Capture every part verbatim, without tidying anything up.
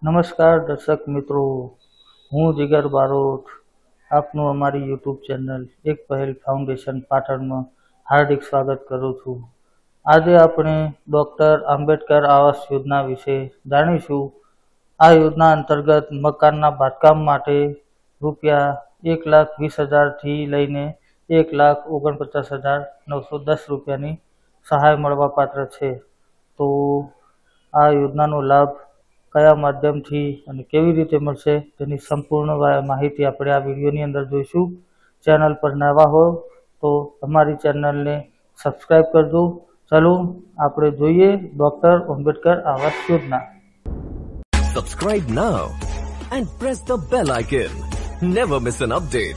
નમસ્કાર દર્શક મિત્રો, હું જીગર બારોટ આપનું અમારી યુટ્યુબ ચેનલ એક પહેલ ફાઉન્ડેશન પાટણમાં હાર્દિક સ્વાગત કરું છું। આજે આપણે ડૉક્ટર આંબેડકર આવાસ યોજના વિશે જાણીશું। આ યોજના અંતર્ગત મકાનના બાંધકામ માટે રૂપિયા એક લાખ વીસ હજારથી લઈને એક લાખ ઓગણપચાસ હજાર નવસો દસ રૂપિયાની સહાય મળવાપાત્ર છે। તો આ યોજનાનો લાભ કયા માધ્યમથી અને કેવી રીતે મળશે તેની સંપૂર્ણ માહિતી આપણે આ વિડીયોની અંદર જોઈશું। ચેનલ પર નવા હો તો અમારી ચેનલને સબસ્ક્રાઈબ કરજો। ચાલો આપણે જોઈએ doctor Ambedkar Awas Yojana. Subscribe now and press the bell icon. Never miss an update.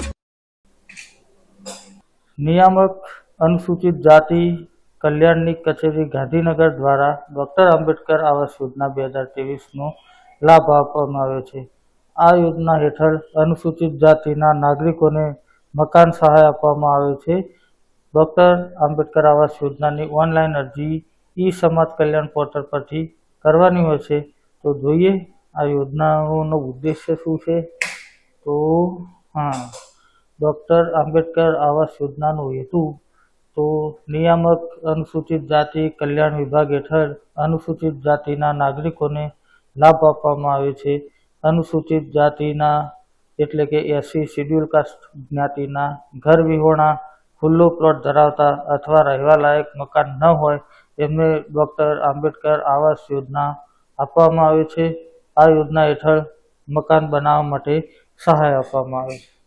નિયામક અનુસૂચિત જાતિ કલ્યાણની કચેરી ગાંધીનગર દ્વારા ડૉક્ટર આંબેડકર આવાસ યોજના બે હજાર ત્રેવીસનો લાભ આપવામાં આવ્યો છે। આ યોજના હેઠળ અનુસૂચિત જાતિના નાગરિકોને મકાન સહાય આપવામાં આવે છે। ડૉક્ટર આંબેડકર આવાસ યોજનાની ઓનલાઈન અરજી ઈ સમાજ કલ્યાણ પોર્ટલ પરથી કરવાની હોય છે। તો જોઈએ આ યોજનાઓનો ઉદ્દેશ્ય શું છે। તો હા, ડૉક્ટર આંબેડકર આવાસ યોજનાનો હેતુ તો નિયામક અનુસૂચિત જાતિ કલ્યાણ વિભાગ હેઠળ અનુસૂચિત જાતિના નાગરિકોને લાભ આપવામાં આવે છે। અનુસૂચિત જાતિના એટલે કે એસસી શિડ્યુલ કાસ્ટ જ્ઞાતિના ઘર વિહોણા ખુલ્લો પ્લોટ ધરાવતા અથવા રહેવા લાયક મકાન ન હોય એમને ડૉક્ટર આંબેડકર આવાસ યોજના આપવામાં આવે છે। આ યોજના હેઠળ મકાન બનાવવા માટે સહાય આપવામાં આવે છે।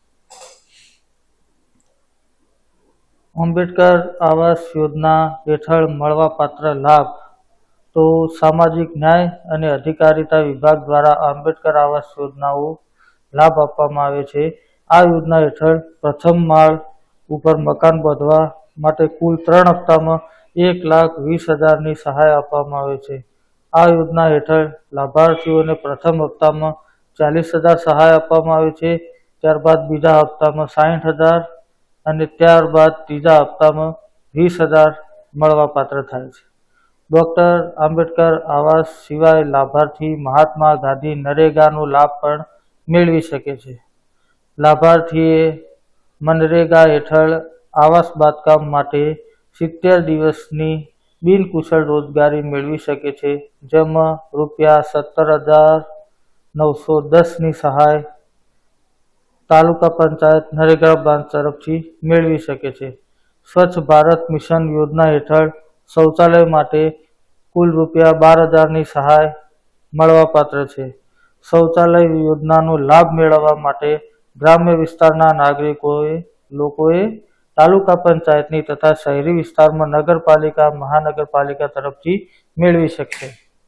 આંબેડકર આવાસ યોજના હેઠળ મળવાપાત્ર લાભ તો સામાજિક ન્યાય અને અધિકારિતા વિભાગ દ્વારા આંબેડકર આવાસ યોજનાઓ લાભ આપવામાં આવે છે। આ યોજના હેઠળ પ્રથમ માળ ઉપર મકાન બાંધવા માટે કુલ ત્રણ હપ્તામાં એક લાખ વીસ હજારની સહાય આપવામાં આવે છે। આ યોજના હેઠળ લાભાર્થીઓને પ્રથમ હપ્તામાં ચાલીસ હજાર સહાય આપવામાં આવે છે। ત્યારબાદ બીજા હપ્તામાં સાહીઠ હજાર અને ત્યારબાદ ત્રીજા હપ્તામાં વીસ હજાર મળવાપાત્ર થાય છે। ડૉક્ટર આંબેડકર આવાસ સિવાય લાભાર્થી મહાત્મા ગાંધી નરેગાનો લાભ પણ મેળવી શકે છે। લાભાર્થીએ મનરેગા હેઠળ આવાસ બાંધકામ માટે સિત્તેર દિવસની બિનકુશળ રોજગારી મેળવી શકે છે, જેમાં રૂપિયા સત્તર હજાર નવસો દસની સહાય તાલુકા પંચાયત નરેગા બ્રાન્ચ તરફથી મેળવી શકે છે। સ્વચ્છ ભારત મિશન યોજના હેઠળ શૌચાલય માટે કુલ રૂપિયા બાર હજારની સહાય મળવાપાત્ર છે। શૌચાલય યોજનાનો લાભ મેળવવા માટે ગ્રામ્ય વિસ્તારના નાગરિકોએ લોકોએ તાલુકા પંચાયતની તથા શહેરી વિસ્તારમાં નગરપાલિકા મહાનગરપાલિકા તરફથી મેળવી શકશે।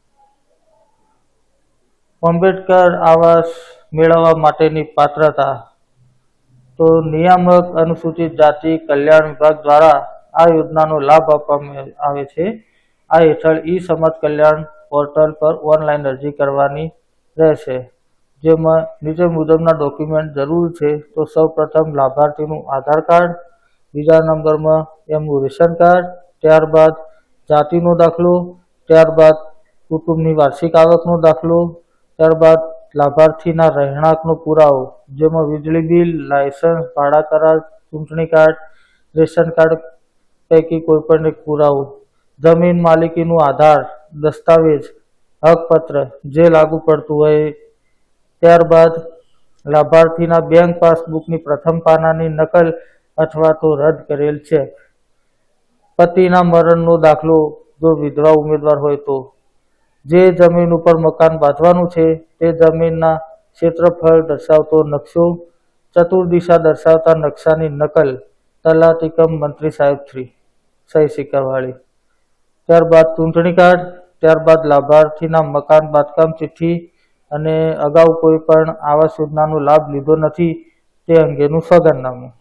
આંબેડકર આવાસ મેળવવા માટેની પાત્રતા તો નિયામક અનુસૂચિત જાતિ કલ્યાણ વિભાગ દ્વારા આ યોજનાનો લાભ આપવામાં આવે છે। આ હેઠળ ઈ સમાજ કલ્યાણ પોર્ટલ પર ઓનલાઈન અરજી કરવાની રહેશે, જેમાં નીચે મુજબના ડોક્યુમેન્ટ જરૂર છે। તો સૌ પ્રથમ લાભાર્થીનું આધાર કાર્ડ, બીજા નંબરમાં એમનું રેશન કાર્ડ, ત્યારબાદ જાતિનો દાખલો, ત્યારબાદ કુટુંબની વાર્ષિક આવકનો દાખલો, ત્યારબાદ લાભાર્થીના રહેણાંકનો પુરાવો, જેમાં વીજળી બિલ, લાયસન્સ, ભાડા કરાર, ચૂંટણી કાર્ડ, રેશન કાર્ડ પૈકી કોઈપણ એક પુરાવો, જમીન માલિકીનું આધાર દસ્તાવેજ, હકપત્ર જે લાગુ પડતું હોય, ત્યારબાદ લાભાર્થીના બેંક પાસબુકની પ્રથમ પાનાની નકલ અથવા તો રદ કરેલ ચેક, પતિના મરણનો દાખલો જો વિધવા ઉમેદવાર હોય તો, જે જમીન ઉપર મકાન બાંધવાનું છે તે જમીનના ક્ષેત્રફળ દર્શાવતો નકશો, ચતુર્દિશા દર્શાવતા નકશાની નકલ તલાટી કમ મંત્રી સાહેબ શ્રી સહી સિક્કાવાળી, ત્યારબાદ ચૂંટણી કાર્ડ, ત્યારબાદ લાભાર્થીના મકાન બાંધકામ ચિઠ્ઠી અને અગાઉ કોઈ પણ આવાસ યોજનાનો લાભ લીધો નથી તે અંગેનું સોગંદનામું।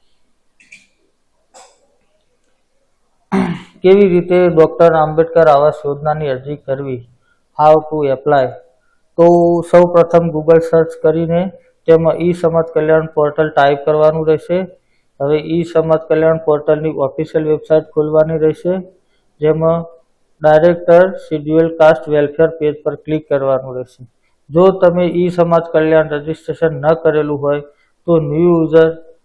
કેવી રીતે ડૉક્ટર આંબેડકર આવાસ યોજનાની અરજી કરવી, હાઉ ટુ એપ્લાય? તો સૌ પ્રથમ ગૂગલ સર્ચ કરીને તેમાં ઈ સમાજ કલ્યાણ પોર્ટલ ટાઈપ કરવાનું રહેશે। હવે ઈ સમાજ કલ્યાણ પોર્ટલની ઓફિશિયલ વેબસાઇટ ખોલવાની રહેશે, જેમાં director schedule caste welfare page પર ક્લિક કરવાનું રહેશે। જો તમે ઈ સમાજ કલ્યાણ રજીસ્ટ્રેશન ન કરેલું હોય તો new user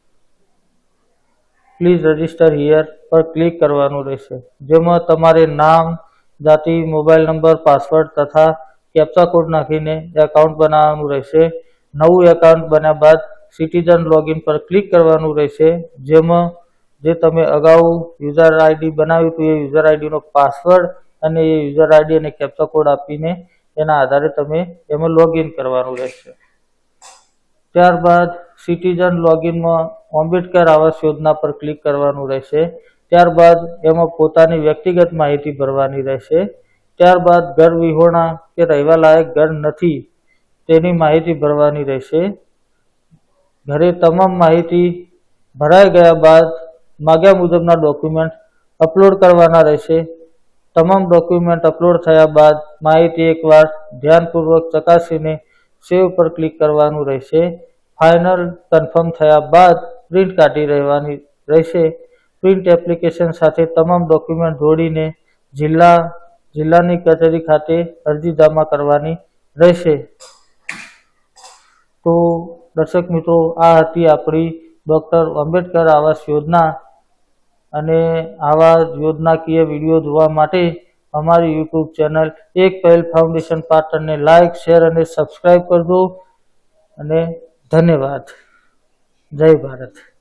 please register here પર ક્લિક કરવાનું રહેશે, જેમાં તમારે નામ, જાતિ, મોબાઈલ નંબર, પાસવર્ડ તથા કેપ્ચા કોડ નાખીને એકાઉન્ટ બનાવવાનું રહેશે. નવું એકાઉન્ટ બન્યા બાદ સિટીઝન લોગિન પર ક્લિક કરવાનું રહેશે, જેમાં જે તમે અગાઉ યુઝર આઈડી બનાવ્યું હતું એ યુઝર આઈડીનો પાસવર્ડ અને એ યુઝર આઈડી અને કેપ્ચા કોડ આપીને એના આધારે તમે એમાં લોગિન કરવાનું રહેશે. ત્યારબાદ સિટીઝન લોગિનમાં આંબેડકર આવાસ યોજના પર ક્લિક કરવાનું રહેશે. ત્યારબાદ એમાં પોતાની વ્યક્તિગત માહિતી ભરવાની રહેશે. ત્યારબાદ ઘર વિહોણા કે રહેવા લાયક ઘર નથી તેની માહિતી ભરવાની રહેશે. ઘરે તમામ માહિતી ભરાઈ ગયા બાદ માગ્યા મુજબના ડોક્યુમેન્ટ અપલોડ કરવાના રહેશે. તમામ ડોક્યુમેન્ટ અપલોડ થયા બાદ માહિતી એકવાર ધ્યાનપૂર્વક ચકાસીને સેવ પર ક્લિક કરવાનું રહેશે. ફાઇનલ કન્ફર્મ થયા બાદ પ્રિન્ટ કાઢી રહેવાની રહેશે. પ્રિન્ટ એપ્લિકેશન સાથે તમામ ડોક્યુમેન્ટ જોડીને જિલ્લા જિલ્લાની કચેરી ખાતે અરજી જમા કરવાની રહેશે. તો દર્શક મિત્રો, આ હતી આપણી ડૉક્ટર આંબેડકર આવાસ યોજના. અને આવા યોજનાકીય વિડીયો જોવા માટે અમારી યુટ્યુબ ચેનલ એક પહેલ ફાઉન્ડેશન પાટણને લાઇક, શેર અને સબસ્ક્રાઈબ કરજો. અને ધન્યવાદ. જય ભારત.